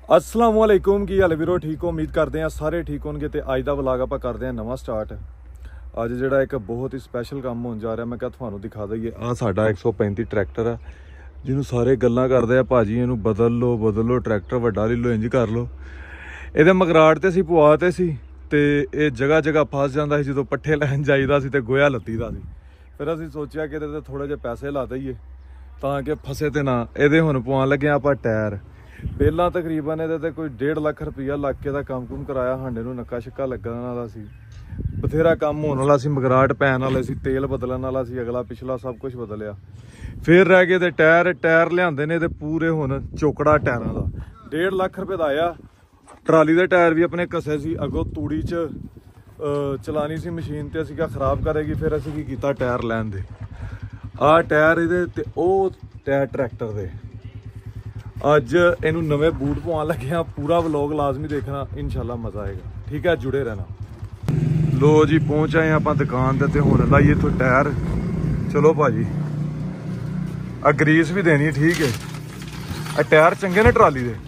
अस्सलाम वालेकुम की हाल वीरो ठीक हो। उम्मीद करते हैं सारे ठीक होंगे। तो अज का व्लॉग आप करते हैं नवा स्टार्ट। अज जो एक बहुत ही स्पैशल काम होने जा रहा मैं क्या थानू दिखा दईए। आ साडा 135 ट्रैक्टर है जिन्होंने सारे गल्लां करदे आ भाजी इनू बदल लो ट्रैक्टर वड्डा ले लो इंज कर लो। ये मगराट तो असीं पवाते सी ते ये जगह जगह फस जाता है जो पट्ठे लैन जाईदा सी ते गोया लत्तीदा सी। फिर असीं सोचिया कि इहदे ते थोड़े जे पैसे ला दईए ताकि फसे ते ना। ये हुण पवान लगे आपां टायर। पहला तकरीबन ये कोई 1.5 लाख रुपया लग के काम कुम कराया। हांडे नूं नक्का शक्का लगन वाला सी, बथेरा काम होने वाला सी, मगराट पैन वाले सी, तेल बदलन वाला सी, अगला पिछला सब कुछ बदलिया। फिर रह गए ते टायर लिआंदे ने ते पूरे हुण चोकड़ा टायरां दा 1.5 लाख रुपए दा आया। ट्राली दे टायर भी अपने कसे सी, अगों तूड़ी च चलानी सी मशीन ते असीं क्या खराब करेगी। फिर असीं की कीता टायर लैन दे। आ टायर इहदे ते ओह टायर ट्रैक्टर दे। अज इनू नवे बूट पवान लगे हाँ। पूरा व्लॉग लाजमी देखना, इंशाल्लाह मजा आएगा। ठीक है, जुड़े रहना। लो जी पहुंच आए आप दुकान ते हुण लाइए इत्थों टायर। चलो भाजी आ ग्रीस भी देनी। ठीक है, आ टायर चंगे ने ट्राली दे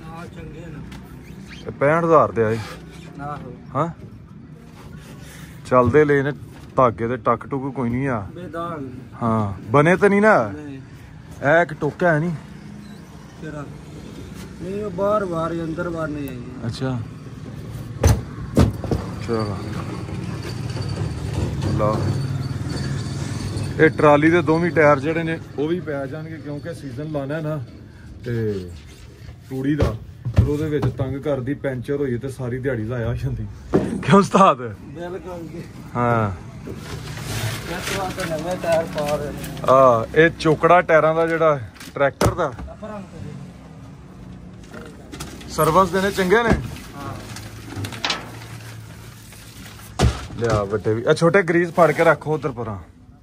65,000 दे आए। हाँ चलते ले ने धागे ते टक टुक कोई नहीं आ। हाँ बने तो नहीं ना, ऐ एक टोका है नहीं नहीं बार बार अंदर बार नहीं आई। अच्छा चलो लो ये ट्राली के दोवें टायर जोड़े ने वो भी पै जाएंगे क्योंकि सीजन लाना है ना। तो तूड़ी का फिर वो तंग करती पैंचर होई तो सारी दिहाड़ी लाया हो जाती। क्यों उस्ताद? हाँ ये चोकड़ा टायरां दा जेड़ा ट्रैक्टर दा सर्विस देने चंगे ने। लिया बड्डे भी छोटे ग्रीस फड़ के रखो उधर पर।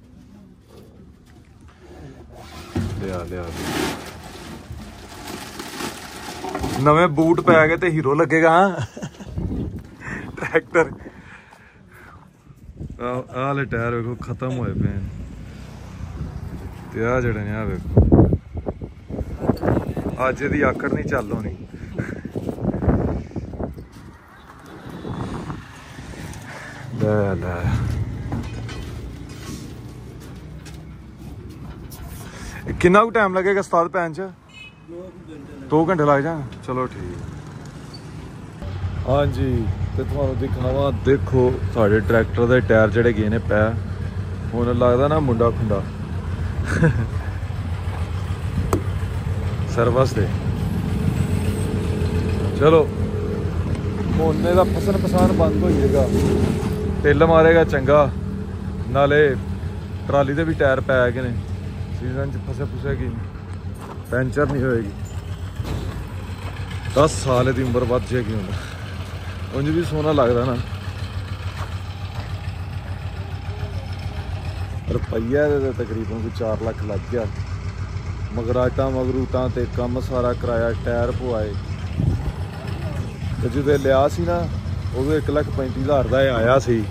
लिया नवे बूट पै गए तो हीरो लगेगा। ट्रैक्टर आले टायर वेखो खत्म होए पे ते आ जेड़े ने आ वेखो अज दी आकड़ नहीं चल होनी। किन्ना कु टाइम लगेगा उस्ताद पैन च? 2 घंटे लग जाए। चलो ठीक। हाँ जी तो तुहानू दिखना वा देखो साढ़े ट्रैक्टर के टायर जड़े गए ने पै। हुण लगदा ना मुंडा खुंडा सर्विस दे। चलो मोने का फसन फसान बंद हो जाएगा, टिल मारेगा चंगा, नाले ट्राली दे भी टायर पै गए ने। सीजन च फसे फुसेगी, पैंचर नहीं होएगी। 10 साल की उम्र बद जाएगी। हूँ उंज भी सोना लगता ना। रुपया तकरीबन कोई 4 लाख लग गया। मगराटा मगरूटा ते कम सारा कराया, टायर पवाए। तो जो लिया सी ना उदो 1,35,000 का आया सी।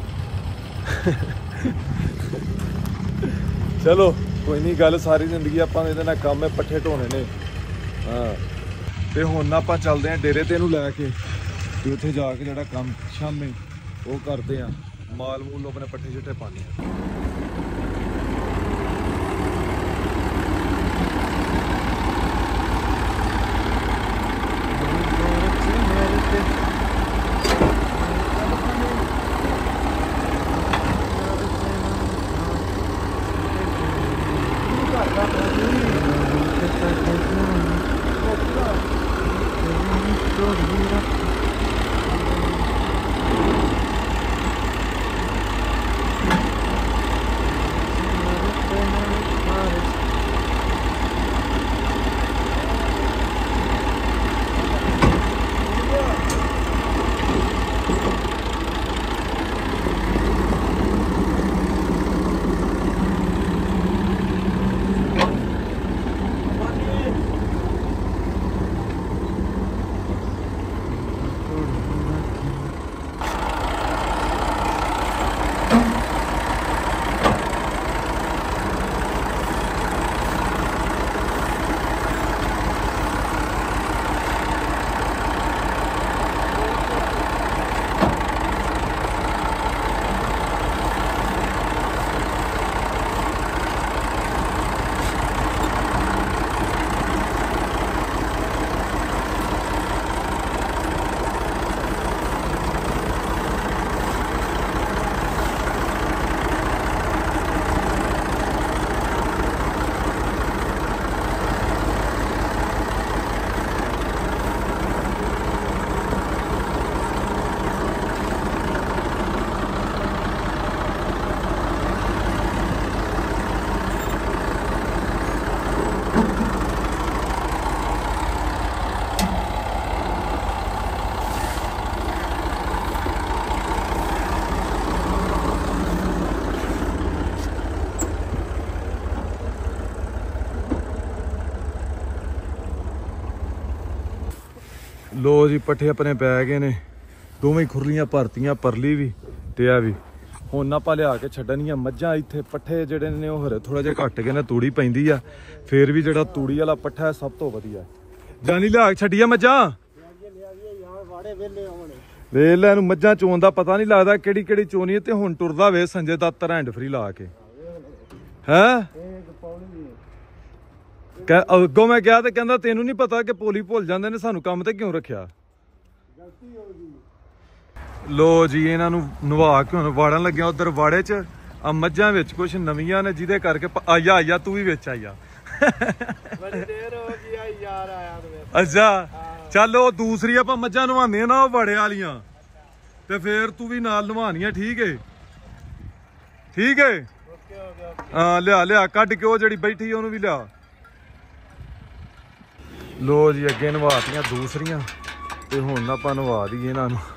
चलो कोई नहीं, गल सारी जिंदगी आप काम है पट्ठे ढोने ने। हाँ तो हुण आप चलते हैं डेरे ते इहनूं लैके ते उत्थे जाके जिहड़ा काम शामी वो करते हैं। माल मूल अपने पट्ठे छट्ठे पाने हैं। लो जी पट्ठे अपने पै गए ने दोवें खुरलियां भरतियां परली भी ते आ भी हुण ਆਪਾਂ ਲਿਆ ਕੇ ਛੱਡਣੀਆਂ ਮੱਝਾਂ ਇੱਥੇ ਪੱਠੇ ਜਿਹੜੇ ਨੇ ਉਹ ਹਰੇ ਥੋੜਾ ਜਿਹਾ ਘੱਟ ਗਏ ਨੇ ਤੂੜੀ ਪੈਂਦੀ ਆ ਫੇਰ ਵੀ ਜਿਹੜਾ ਤੂੜੀ ਵਾਲਾ ਪੱਠਾ ਹੈ ਸਭ ਤੋਂ ਵਧੀਆ ਜਾਨੀ ਲਿਆ ਕੇ ਛੱਡੀਆਂ ਮੱਝਾਂ ਵੇਲੇ ਨੂੰ ਮੱਝਾਂ ਚੋਣ ਦਾ ਪਤਾ ਨਹੀਂ ਲੱਗਦਾ ਕਿਹੜੀ ਕਿਹੜੀ ਚੋਣੀ ਹੈ ਤੇ ਹੁਣ ਟੁਰਦਾ ਵੇ ਸੰਜੇ ਦੱਤ ਹੈਂਡ ਫਰੀ ਲਾ ਕੇ ਹੈ ਅੱਗੋਂ ਮੈਂ ਕਿਹਾ ਤੇ ਕਹਿੰਦਾ ਤੈਨੂੰ ਨਹੀਂ ਪਤਾ ਕਿ ਪੋਲੀ ਭੁੱਲ ਜਾਂਦੇ ਨੇ ਸਾਨੂੰ ਕੰਮ ਤੇ ਕਿਉਂ ਰੱਖਿਆ ਲੋ ਜੀ ਇਹਨਾਂ ਨੂੰ ਨਵਾ ਕੇ ਹੁਣ ਵਾੜਨ ਲੱਗਿਆ ਉਧਰ ਵਾੜੇ ਚ ਆ ਮੱਝਾਂ ਵਿੱਚ ਕੁਝ ਨਵੀਆਂ ਨੇ ਜਿਹਦੇ ਕਰਕੇ ਆਇਆ ਤੂੰ ਵੀ ਵਿੱਚ ਆਇਆ ਬੜੀ ਦੇਰ ਹੋ ਗਈ ਯਾਰ ਆਇਆ ਅੱਛਾ ਚੱਲ ਉਹ ਦੂਸਰੀ ਆਪਾਂ ਮੱਝਾਂ ਨਵਾਉਂਦੇ ਆ ਨਾ ਉਹ ਵੜੇ ਵਾਲੀਆਂ ਤੇ ਫੇਰ ਤੂੰ ਵੀ ਨਾਲ ਨਵਾਉਣੀਆਂ ਠੀਕ ਏ ਹਾਂ ਲਿਆ ਕੱਢ ਕੇ ਉਹ ਜਿਹੜੀ ਬੈਠੀ ਉਹਨੂੰ ਵੀ ਲਿਆ ਲੋ ਜੀ ਅੱਗੇ ਨਵਾਤੀਆਂ ਦੂਸਰੀਆਂ ਤੇ ਹੁਣ ਆਪਾਂ ਨਵਾ ਦਈਏ ਇਹਨਾਂ ਨੂੰ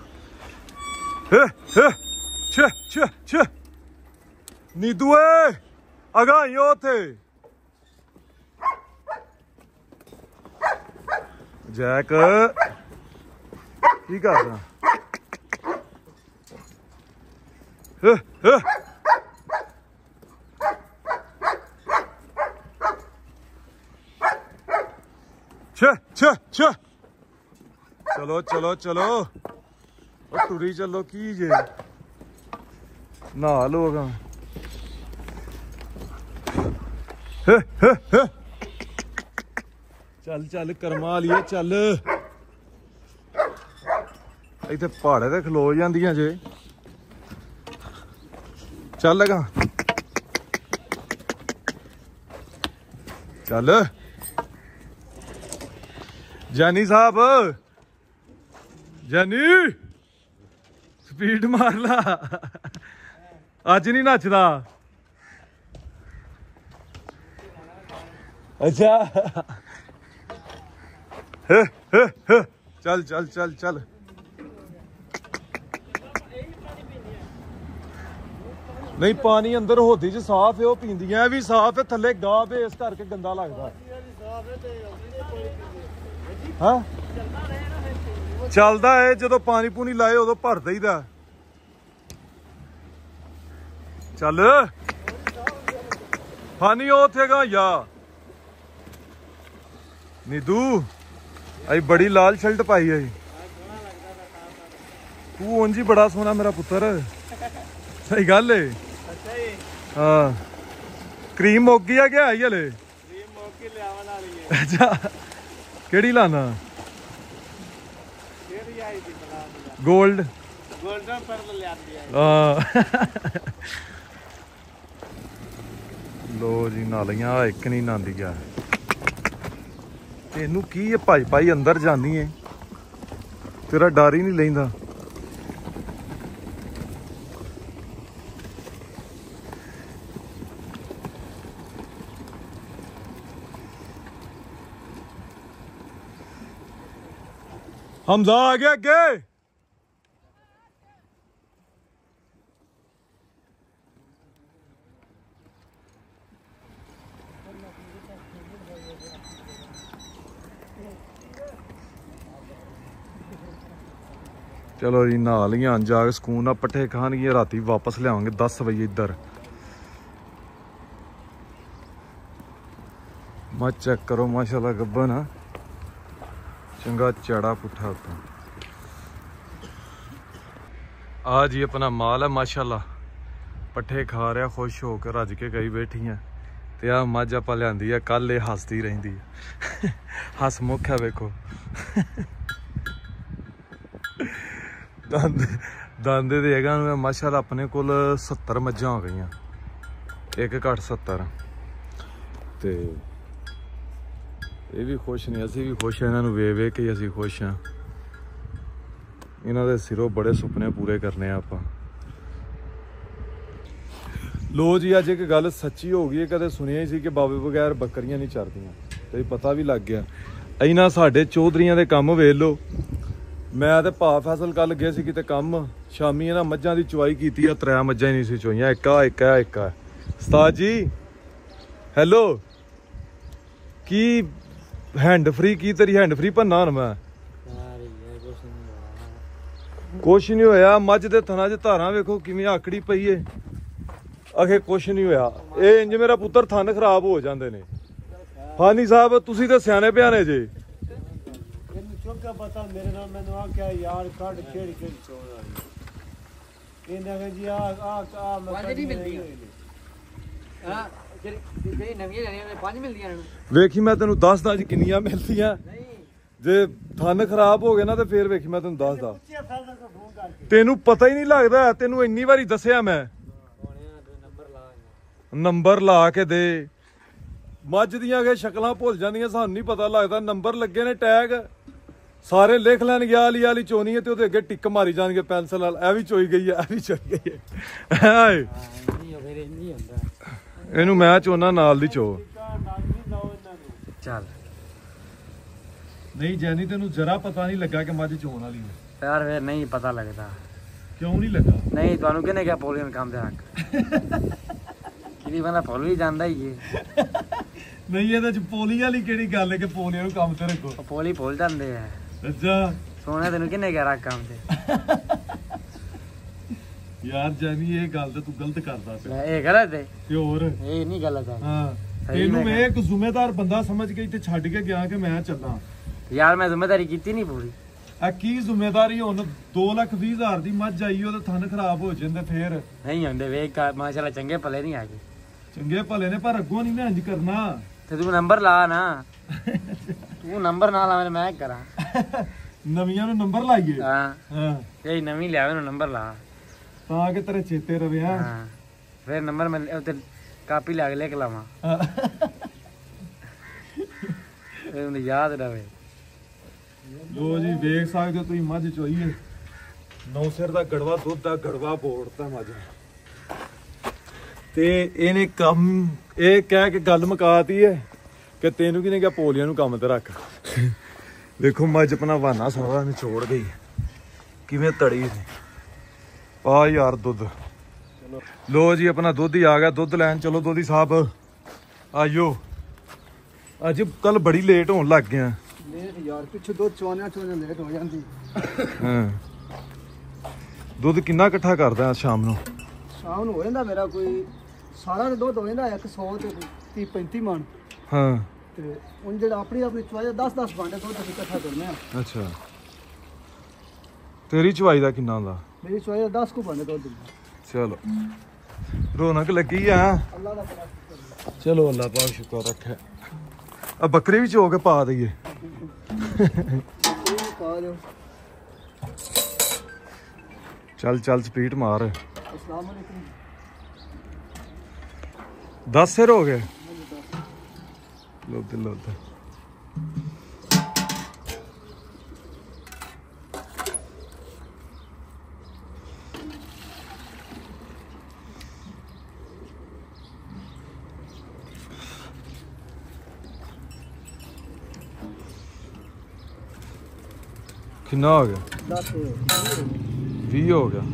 ਨੀਦੂ ਏ ਅਗਾਈ ਉੱਥੇ ਜੈਕ ਕੀ ਕਰਦਾ ਚਲੋ ਉਹ ਟੁਰੀ ਚੱਲੋ ਕੀ ਜੇ ਨਹਾ ਲੋਗਾ ਚੱਲ ਕਰਮਾ ਲਈਏ ਚੱਲ ਇੱਥੇ ਪਹਾੜੇ ਤੇ ਖਲੋ ਜਾਂਦੀਆਂ ਜੇ ਚੱਲ ਲਗਾ ਚੱਲ ਜਾਨੀ ਸਾਹਿਬ ਜਾਨੀ ਸਪੀਡ ਮਾਰ ਲਾ ਅੱਜ ਨਹੀਂ ਨੱਚਦਾ ਅੱਛਾ ਚੱਲ ਨਹੀਂ ਪਾਣੀ ਅੰਦਰ ਹੋਦੀ ਚ ਸਾਫ ਹੈ ਉਹ ਪੀਂਦੀਆਂ ਵੀ ਸਾਫ ਹੈ ਥੱਲੇ ਗਾਹ ਵੇ ਇਸ ਕਰਕੇ ਗੰਦਾ ਲੱਗਦਾ ਹਾਂ ਚੱਲਦਾ ਹੈ ਜਦੋਂ ਪਾਣੀ ਪੂਣੀ ਲਾਏ ਉਦੋਂ ਭਰ ਦਈਦਾ ਚੱਲ ਪਾਣੀ ਉੱਥੇ ਗਾ ਯਾ ਨੀਦੂ ਆਈ ਬੜੀ ਲਾਲ ਸ਼ਰਟ ਪਾਈ ਆਈ ਤੂੰ ਉਂਝ ਹੀ ਬੜਾ ਸੋਹਣਾ ਮੇਰਾ ਪੁੱਤਰ ਸਹੀ ਗੱਲ ਏ ਹਾਂ ਕਰੀਮ ਮੁੱਕ ਗਈ ਆ ਗਿਆ ਆਈ ਹਲੇ ਕਰੀਮ ਮੁੱਕ ਕੇ ਲਿਆਵਣ ਵਾਲੀ ਏ ਅੱਛਾ ਕਿਹੜੀ ਲਾਣਾ ਕਿਹੜੀ ਆਈ ਦੀ ਬਣਾ ਗੋਲਡਨ ਪਰ ਲਿਆਂਦੀ ਆ ਲੋ ਜੀ ਨਾਲੀਆਂ ਇੱਕ ਨਹੀਂ ਨਾਂਦੀ ਆ ਤੈਨੂੰ ਕੀ ਹੈ ਭਾਈ ਅੰਦਰ ਜਾਨੀ ਏ ਤੇਰਾ ਡਰ ਹੀ ਨਹੀਂ ਲੈਂਦਾ हमजा आ गया अगे चलो जी नहा लिया जाके सकून ना पट्ठे खानगियां राती वापस लियावांगे 10 बजे इधर मत चेक करो माशाल्लाह गब्बन ना चंगा चढ़ा पुट्ठा उतना आ जी अपना माल है माशाल्लाह पट्ठे खा रहा खुश हो कर रज के गई बैठी है ते आ मझ आप लियांदी है कल ये हसदी रहिंदी है हस मुख है वेखो दांदे दे हैगा माशाल्लाह अपने कोल 70 मझां हो गई एक घट 70 ते ये भी खुश ने असी भी खुश हैं इन्हों वे वे के असी खुश हाँ इन्हों के सिरों बड़े सुपने पूरे करने आप लो जी अज एक गल सच्ची हो गई है कदे सुनिया ही सी कि बाबे बगैर बकरियां नहीं चरदियां तो पता भी लग गया इन्हां साडे चौधरियां दे काम वेख लो मैं तो भा फैसल कल गए सी किते काम शामी इन्हां मझां दी चुवाई कीती आ 3 मझां ही नहीं सी चोईयां एक उस्ताद जी हैलो की हैंड फ्री की तेरी हैंड फ्री भन्ना हूं मैं ਕੁਛ ਨਹੀਂ ਹੋਇਆ। ਮੱਝ ਦੇ ਥਣਾ 'ਚ ਧਾਰਾਂ ਵੇਖੋ ਕਿਵੇਂ ਆਕੜੀ ਪਈ ਏ। ਅਖੇ ਕੁਛ ਨਹੀਂ ਹੋਇਆ। ਇਹ ਇੰਜ ਮੇਰਾ ਪੁੱਤਰ ਥਣ ਖਰਾਬ ਹੋ ਜਾਂਦੇ ਨੇ। ਹਾਨੀ ਸਾਹਿਬ ਤੁਸੀਂ ਤਾਂ ਸਿਆਣੇ ਪਿਆਣੇ ਜੇ। ਇਹਨੂੰ ਚੁੱਕਾ ਪਤਾ ਮੇਰੇ ਨਾਲ ਮੈਨੂੰ ਆ ਕਿਹਾ ਯਾਰ ਕੱਢ ਕਿਹੜੀ ਚੋਣ ਵਾਲੀ ਇਹਨਾਂ ਕਹਿੰਦੇ ਜੀ ਆ ਮੈਂ ਨਹੀਂ ਮਿਲਦੀ ਹਾਂ ਜਿਹੜੀ ਨਵੀਆਂ ਲੈਣੀਆਂ ਨੇ 5 ਮਿਲਦੀਆਂ ਨੇ। ਵੇਖੀ ਮੈਂ ਤੈਨੂੰ ਦੱਸਦਾ ਜੀ ਕਿੰਨੀਆਂ ਮਿਲਦੀਆਂ। ਨਹੀਂ ਜੇ ਥਣ ਖਰਾਬ ਹੋ ਗਏ ਨਾ ਤੇ ਫੇਰ ਵੇਖੀ ਮੈਂ ਤੈਨੂੰ ਦੱਸਦਾ। ਪੁੱਛਿਆ ਸਾਲ ਦਾ ਫੋਨ ਕਰਕੇ ਤੈਨੂੰ ਪਤਾ ਹੀ ਨਹੀਂ ਲੱਗਦਾ। ਤੈਨੂੰ ਇੰਨੀ ਵਾਰੀ ਦੱਸਿਆ ਮੈਂ। ਨੰਬਰ ਲਾ ਕੇ ਦੇ। ਮੱਝ ਦੀਆਂ ਕੇ ਸ਼ਕਲਾਂ ਭੁੱਲ ਜਾਂਦੀਆਂ ਸਾਨੂੰ ਨਹੀਂ ਪਤਾ ਲੱਗਦਾ। ਨੰਬਰ ਲੱਗੇ ਨੇ ਟੈਗ ਸਾਰੇ ਲਿਖ ਲੈਣਗੇ ਆਲੀ ਆਲੀ ਚੋਣੀ ਹੈ ਤੇ ਉਹਦੇ ਅੱਗੇ ਟਿੱਕ ਮਾਰੀ ਜਾਣਗੇ ਪੈਨਸਲ ਨਾਲ। ਇਹ ਵੀ ਚੋਈ ਗਈ ਹੈ ਇਹ ਵੀ ਚੋਈ ਗਈ ਹੈ। ਇਹਨੂੰ ਮੈਂ ਚੋਣਾ ਨਾਲ ਦੀ ਚੋ। ਚੱਲ ਨਹੀਂ ਜੈਨੀ ਤੈਨੂੰ ਜਰਾ ਪਤਾ ਨਹੀਂ ਲੱਗਾ ਕਿ ਮੱਝ ਚੋਣ ਵਾਲੀ ਹੈ ਯਾਰ ਫਿਰ ਨਹੀਂ ਪਤਾ ਲੱਗਦਾ। ਕਿਉਂ ਨਹੀਂ ਲੱਗਾ? ਨਹੀਂ ਤੁਹਾਨੂੰ ਕਿਹਨੇ ਕਿਹਾ ਪੋਲੀਅਨ ਕੰਮ ਤੇ ਰੱਖ ਕਿਹਦੀ ਬੰਦਾ ਭੁੱਲ ਵੀ ਜਾਂਦਾ ਹੀ ਏ। ਨਹੀਂ ਇਹਦੇ ਚ ਪੋਲੀ ਵਾਲੀ ਕਿਹੜੀ ਗੱਲ ਹੈ ਕਿ ਪੋਲੀਆਂ ਨੂੰ ਕੰਮ ਤੇ ਰੱਖੋ। ਪੋਲੀ ਭੁੱਲ ਜਾਂਦੇ ਆ। ਅੱਛਾ ਸੋਹਣਾ ਤੈਨੂੰ ਕਿਹਨੇ ਕਿਹਾ ਰੱਖ ਕੰਮ ਤੇ। ਯਾਰ ਜੈਨੀ ਇਹ ਗੱਲ ਤੇ ਤੂੰ ਗਲਤ ਕਰਦਾ ਪਿਆ। ਇਹ ਗਲਤ ਹੈ ਤੇ ਹੋਰ ਇਹ ਨਹੀਂ ਗਲਤ ਹੈ। ਹਾਂ ਇਹਨੂੰ ਮੈਂ ਇੱਕ ਜ਼ਿੰਮੇਦਾਰ ਬੰਦਾ ਸਮਝ ਕੇ ਇੱਥੇ ਛੱਡ ਕੇ ਗਿਆ ਕਿ ਮੈਂ ਚੱਲਾਂ। ਯਾਰ ਮੈਂ ਜ਼ਿੰਮੇਵਾਰੀ ਕੀਤੀ ਨਹੀਂ ਪੂਰੀ। ਆ ਕੀ ਜ਼ਿੰਮੇਦਾਰੀ? ਹੁਣ 2,20,000 ਦੀ ਮੱਝ ਆਈ ਉਹਦੇ ਥਣ ਖਰਾਬ ਹੋ ਜਾਂਦੇ ਫੇਰ ਨਹੀਂ ਹੁੰਦੇ ਵੇਖ ਮਾਸ਼ਾਅੱਲਾ ਚੰਗੇ ਭਲੇ ਨਹੀਂ ਆਗੇ। ਚੰਗੇ ਭਲੇ ਨੇ ਪਰ ਅੱਗੋਂ ਨਹੀਂ ਮੈਂ ਇੰਜ ਕਰਨਾ। ਤੇ ਤੂੰ ਨੰਬਰ ਲਾ ਨਾ। ਤੂੰ ਨੰਬਰ ਨਾ ਲਾ ਮੈਂ ਕਰਾਂ। ਨਵੀਆਂ ਨੂੰ ਨੰਬਰ ਲਾਈਏ। ਹਾਂ ਹਾਂ ਇਹ ਨਵੀਂ ਲਿਆਵੇ ਨੂੰ ਨੰਬਰ ਲਾ ਤਾਂ ਕਿ ਤੇਰੇ ਚੇਤੇ ਰਵੇ। ਹਾਂ ਫਿਰ ਨੰਬਰ ਮੈਂ ਉੱਤੇ ਕਾਪੀ ਲਾ ਕੇ ਲਿਖ ਲਾਵਾਂ ਇਹਨੂੰ ਯਾਦ ਰਵੇ। ਲੋ ਜੀ ਵੇਖ ਸਕਦੇ ਹੋ ਤੁਸੀਂ ਮੱਝ ਚੋਈਏ। ਨੌਸਿਰ ਦਾ ਗੜਵਾ ਦੁੱਧ ਦਾ ਗੜਵਾ ਬੋੜਤਾ ਮੱਝ ਤੇ ਇਹਨੇ ਕੰਮ ਇਹ ਕਹਿ ਕੇ ਗੱਲ ਮੁਕਾਤੀ ਹੈ ਕਿ ਤੈਨੂੰ ਕਿਹਨੇ ਕਿਹਾ ਪੋਲੀਆਂ ਨੂੰ ਕੰਮ ਤੇ ਰੱਖ। ਦੇਖੋ ਮੱਝ ਆਪਣਾ ਬਹਾਨਾ ਸਾਰਾ ਨਿਚੋੜ ਗਈ ਕਿਵੇਂ ਤੜੀ ਨੇ। ਆ ਯਾਰ ਦੁੱਧ। ਲੋ ਜੀ ਆਪਣਾ ਦੁੱਧ ਹੀ ਆ ਗਿਆ। ਦੁੱਧ ਲੈਣ ਚਲੋ ਦੋਧੀ ਸਾਹਿਬ ਆਇਓ। ਅੱਜ ਕੱਲ ਬੜੀ ਲੇਟ ਹੋਣ ਲੱਗ ਗਿਆ। ਲੇਟ ਯਾਰ ਪਿੱਛੇ ਦੋ ਚੋਣਿਆਂ ਲੇਟ ਹੋ ਜਾਂਦੀ। ਹਾਂ ਦੁੱਧ ਕਿੰਨਾ ਇਕੱਠਾ ਕਰਦਾ ਸ਼ਾਮ ਨੂੰ? ਸ਼ਾਮ ਨੂੰ ਹੋ ਜਾਂਦਾ ਮੇਰਾ ਕੋਈ ਸਾਰਾ ਦਾ ਦੁੱਧ ਹੋ ਜਾਂਦਾ 100 ਤੇ 30-35 ਮਣ। ਹਾਂ ਤੇ ਹੁਣ ਜਿਹੜਾ ਆਪਣੀ ਚੁਆਈ 10-10 ਭਾਂਡੇ ਦੁੱਧ ਅਸੀਂ ਇਕੱਠਾ ਕਰਨੇ ਆ। ਅੱਛਾ ਤੇਰੀ ਚਵਾਈ ਦਾ ਕਿੰਨਾ ਹੁੰਦਾ? ਮੇਰੀ ਚੁਆਈ 10 ਕੁ ਭਾਂਡੇ ਦੁੱਧ ਦਿੰਦਾ। ਚਲੋ ਰੌਣਕ ਲੱਗੀ ਆ। ਅੱਲਾ ਦਾ ਬੜਾ ਸ਼ੁਕਰ। ਚਲੋ ਅੱਲਾ ਪਾਕ ਸ਼ੁਕਰ ਰੱਖੇ। ਆ ਬੱਕਰੀ ਵੀ ਚੋ ਕੇ ਪਾ ਦਈਏ। ਪਾ ਦਿਓ। ਚੱਲ ਚੱਲ ਸਪੀਡ ਮਾਰ। अस्सलाम वालेकुम। 10 ਸਿਰ ਹੋ ਗਏ। ਲੋ ਤੇ ਕਿੰਨਾ ਹੋ ਗਿਆ? 10 20 ਹੋ ਗਿਆ।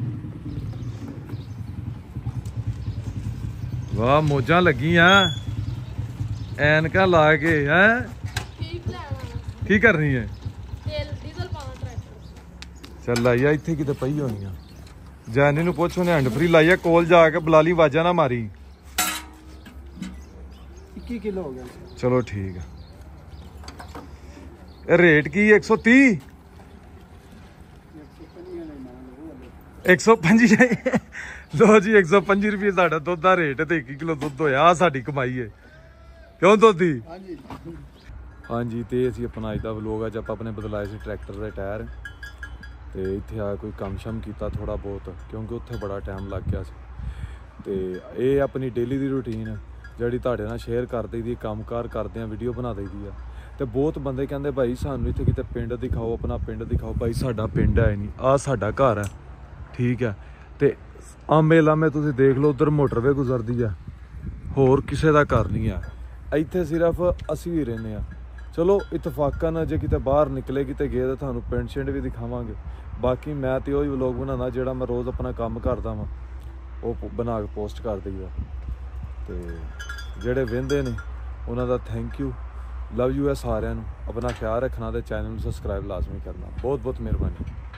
ਵਾਹ ਮੋਜਾਂ ਲੱਗੀਆਂ ਐਨਕਾਂ ਲਾ ਕੇ। ਹੈ ਕੀ ਕਰਨੀ ਹੈ? ਚੱਲ ਆਈ ਆ ਇੱਥੇ ਕਿਤੇ ਪਈ ਹੋਣੀ ਆ। ਜੈਨੀ ਨੂੰ ਪੁੱਛ ਉਹਨੇ ਹੈਂਡ ਫਰੀ ਲਾਈ ਆ। ਕੋਲ ਜਾ ਕੇ ਬੁਲਾ ਲਈ ਆਵਾਜ਼ਾਂ ਨਾ ਮਾਰੀ। 21 ਕਿਲੋ ਹੋ ਗਿਆ। ਚਲੋ ਠੀਕ ਆ। ਇਹ ਰੇਟ ਕੀ? 130 125। ਲੋ ਜੀ 125 ਰੁਪਏ ਸਾਡਾ ਦੁੱਧ ਦਾ ਰੇਟ ਤੇ 1 ਕਿਲੋ ਦੁੱਧ ਹੋਇਆ। ਆ ਸਾਡੀ ਕਮਾਈ ਹੈ ਕਿਉਂ ਦੋਧੀ? ਹਾਂਜੀ ਹਾਂਜੀ ਤੇ ਅਸੀਂ ਆਪਣਾ ਅੱਜ ਦਾ ਵਲੋਗ ਅੱਜ ਆਪਾਂ ਆਪਣੇ ਬਦਲਾਏ ਸੀ ਟਰੈਕਟਰ ਦੇ ਟਾਇਰ ਤੇ ਇੱਥੇ ਆ ਕੋਈ ਕੰਮ ਸ਼ਮ ਕੀਤਾ ਥੋੜਾ ਬਹੁਤ ਕਿਉਂਕਿ ਉੱਥੇ ਬੜਾ ਟਾਈਮ ਲੱਗ ਗਿਆ ਸੀ। ਤੇ ਇਹ ਆਪਣੀ ਡੇਲੀ ਦੀ ਰੂਟੀਨ ਜਿਹੜੀ ਤੁਹਾਡੇ ਨਾਲ ਸ਼ੇਅਰ ਕਰ ਦਈਦੀ। ਕੰਮਕਾਰ ਕਰਦੇ ਆ ਵੀਡੀਓ ਬਣਾ ਦਈਦੀ ਆ। ਤੇ ਬਹੁਤ ਬੰਦੇ ਕਹਿੰਦੇ ਭਾਈ ਸਾਨੂੰ ਇੱਥੇ ਕਿਤੇ ਪਿੰਡ ਦਿਖਾਓ ਆਪਣਾ ਪਿੰਡ ਦਿਖਾਓ। ਭਾਈ ਸਾਡਾ ਪਿੰਡ ਹੈ ਨਹੀਂ ਆ ਸਾਡਾ ਘਰ ਹੈ ਠੀਕ ਹੈ। ਤੇ ਆਮੇ ਲਾਮੇ ਤੁਸੀਂ ਦੇਖ ਲਓ ਉਧਰ ਮੋਟਰਵੇ ਗੁਜ਼ਰਦੀ ਆ ਹੋਰ ਕਿਸੇ ਦਾ ਘਰ ਨਹੀਂ ਆ। ਇੱਥੇ ਸਿਰਫ ਅਸੀਂ ਵੀ ਰਹਿੰਦੇ ਆ। ਚਲੋ ਇਤਫਾਕਨ ਜੇ ਕਿਤੇ ਬਾਹਰ ਨਿਕਲੇ ਕਿਤੇ ਗਏ ਤਾਂ ਤੁਹਾਨੂੰ ਪਿੰਡ ਛਿੰਡ ਵੀ ਦਿਖਾਵਾਂਗੇ। ਬਾਕੀ ਮੈਂ ਤੇ ਉਹੀ ਵਲੋਗ ਬਣਾਉਣਾ ਜਿਹੜਾ ਮੈਂ ਰੋਜ਼ ਆਪਣਾ ਕੰਮ ਕਰਦਾ ਵਾਂ ਉਹ ਬਣਾ ਕੇ ਪੋਸਟ ਕਰ ਦਈਦਾ। ਤੇ ਜਿਹੜੇ ਵਹਿੰਦੇ ਨੇ ਉਹਨਾਂ ਦਾ ਥੈਂਕ ਯੂ ਲਵ ਯੂ ਹੈ ਸਾਰਿਆਂ ਨੂੰ। ਆਪਣਾ ਖਿਆਲ ਰੱਖਣਾ ਤੇ ਚੈਨਲ ਨੂੰ ਸਬਸਕ੍ਰਾਈਬ ਲਾਜ਼ਮੀ ਕਰਨਾ। ਬਹੁਤ ਬਹੁਤ ਮਿਹਰਬਾਨੀ।